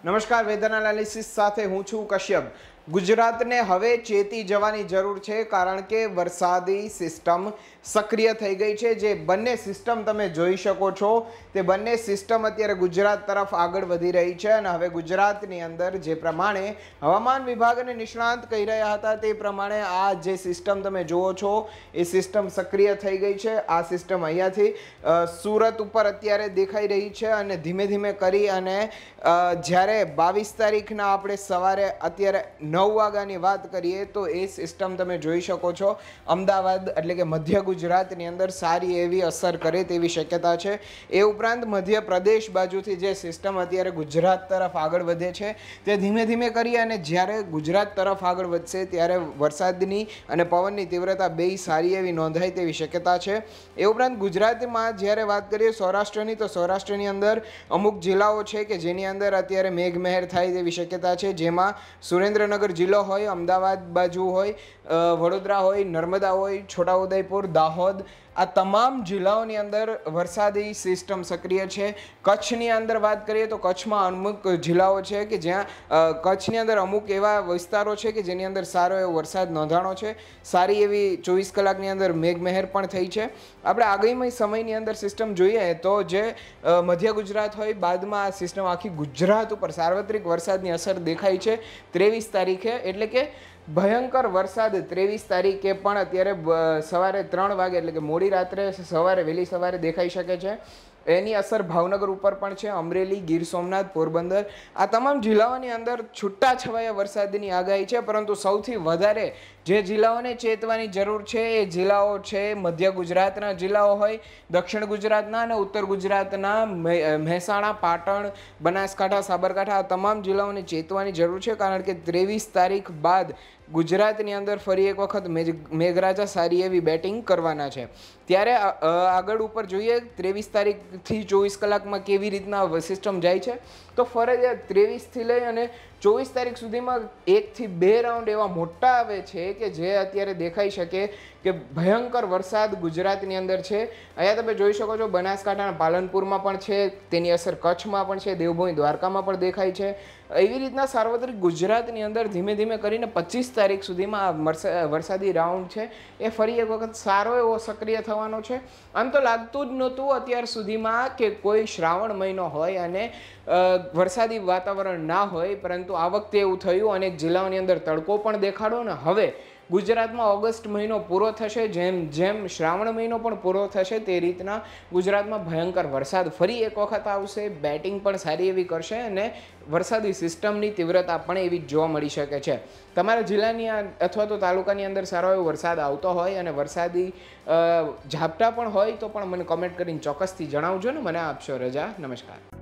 નમસ્કાર, weather analysis સાથે હું છું કશ્યપ। ગુજરાતને હવે ચેતી જવાની જરૂર છે કારણ કે વરસાદી સિસ્ટમ સક્રિય થઈ ગઈ છે। જે બંને સિસ્ટમ તમે જોઈ શકો છો તે બંને સિસ્ટમ અત્યારે ગુજરાત તરફ આગળ વધી રહી છે અને હવે ગુજરાતની અંદર જે પ્રમાણે હવામાન વિભાગ અને નિષ્ણાંત કહી રહ્યા હતા તે પ્રમાણે આ જે સિસ્ટમ તમે જુઓ છો એ સિસ્ટમ સક્રિય થઈ ગઈ છે। આ સિસ્ટમ અહીંયાથી સુરત ઉપર અત્યારે દેખાઈ રહી છે અને ધીમે ધીમે કરી અને જ્યારે 22 તારીખના આપણે સવારે અત્યારે 9 વાગ્યાની વાત કરીએ તો એ સિસ્ટમ તમે જોઈ શકો છો અમદાવાદ એટલે કે મધ્ય ગુજરાતની અંદર સારી એવી અસર કરે તેવી શક્યતા છે। એ ઉપરાંત મધ્યપ્રદેશ બાજુથી જે સિસ્ટમ અત્યારે ગુજરાત તરફ આગળ વધે છે તે ધીમે ધીમે કરી અને જ્યારે ગુજરાત તરફ આગળ વધશે ત્યારે વરસાદની અને પવનની તીવ્રતા બેય સારી એવી નોંધાય તેવી શક્યતા છે। એ ઉપરાંત ગુજરાતમાં જ્યારે વાત કરીએ સૌરાષ્ટ્રની તો સૌરાષ્ટ્રની અંદર અમુક જિલ્લાઓ છે કે જેની અંદર અત્યારે મેઘમહેર થાય તેવી શક્યતા છે, જેમાં સુરેન્દ્રનગર જિલ્લો હોય, અમદાવાદ બાજુ હોય, વડોદરા હોય, નર્મદા હોય, છોટાઉદેપુર, દાહોદ, આ તમામ જિલ્લાઓની અંદર વરસાદી સિસ્ટમ સક્રિય છે। કચ્છની અંદર વાત કરીએ તો કચ્છમાં અમુક જિલ્લાઓ છે કે જ્યાં કચ્છની અંદર અમુક એવા વિસ્તારો છે કે જેની અંદર સારો એવો વરસાદ નોંધાણો છે। સારી એવી 24 કલાકની અંદર મેઘમહેર પણ થઈ છે। આપણે આગામી સમયની અંદર સિસ્ટમ જોઈએ તો જે મધ્ય ગુજરાત હોય બાદમાં આ સિસ્ટમ આખી ગુજરાત ઉપર સાર્વત્રિક વરસાદની અસર દેખાય છે 23 તારીખે, એટલે કે ભયંકર વરસાદ 23 તારીખે પણ અત્યારે સવારે 3 વાગે એટલે કે મોડી રાત્રે સવારે વહેલી સવારે દેખાઈ શકે છે। એની અસર ભાવનગર ઉપર પણ છે, અમરેલી, ગીર સોમનાથ, પોરબંદર આ તમામ જિલ્લાઓની અંદર છૂટા છવાયા વરસાદની આગાહી છે। પરંતુ સૌથી વધારે જે જિલ્લાઓને ચેતવાની જરૂર છે એ જિલ્લાઓ છે મધ્ય ગુજરાતના જિલ્લાઓ હોય, દક્ષિણ ગુજરાતના અને ઉત્તર ગુજરાતના મહેસાણા, પાટણ, બનાસકાંઠા, સાબરકાંઠા આ તમામ જિલ્લાઓને ચેતવાની જરૂર છે કારણ કે 23 તારીખ બાદ ગુજરાતની અંદર ફરી એક વખત મેઘરાજા સારી એવી બેટિંગ કરવાના છે। ત્યારે આગળ ઉપર જોઈએ 23 તારીખથી 24 કલાકમાં કેવી રીતના સિસ્ટમ જાય છે તો ફરજિયાત 23થી લઈ અને 24 તારીખ સુધીમાં 1 થી 2 રાઉન્ડ એવા મોટા આવે છે કે જે અત્યારે દેખાઈ શકે કે ભયંકર વરસાદ ગુજરાતની અંદર છે। અહીંયા તમે જોઈ શકો છો બનાસકાંઠાના પાલનપુરમાં પણ છે, તેની અસર કચ્છમાં પણ છે, દેવભૂમિ દ્વારકામાં પણ દેખાય છે। એવી રીતના સાર્વત્રિક ગુજરાતની અંદર ધીમે ધીમે કરીને 25 તારીખ સુધીમાં આ વરસાદી રાઉન્ડ છે એ ફરી એક વખત સારો એવો સક્રિય થવાનો છે। આમ તો લાગતું જ નહોતું અત્યાર સુધીમાં કે કોઈ શ્રાવણ મહિનો હોય અને વરસાદી વાતાવરણ ના હોય, પરંતુ આ વખતે એવું થયું। અનેક જિલ્લાઓની અંદર તડકો પણ દેખાડો ને હવે ગુજરાતમાં ઓગસ્ટ મહિનો પૂરો થશે, જેમ જેમ શ્રાવણ મહિનો પણ પૂરો થશે તે રીતના ગુજરાતમાં ભયંકર વરસાદ ફરી એક વખત આવશે, બેટિંગ પણ સારી એવી કરશે અને વરસાદી સિસ્ટમની તીવ્રતા પણ એવી જોવા મળી શકે છે। તમારા જિલ્લાની અથવા તો તાલુકાની અંદર સારો એવો વરસાદ આવતો હોય અને વરસાદી ઝાપટા પણ હોય તો પણ મને કોમેન્ટ કરીને ચોક્કસથી જણાવજો ને। મને આપશો રજા। નમસ્કાર।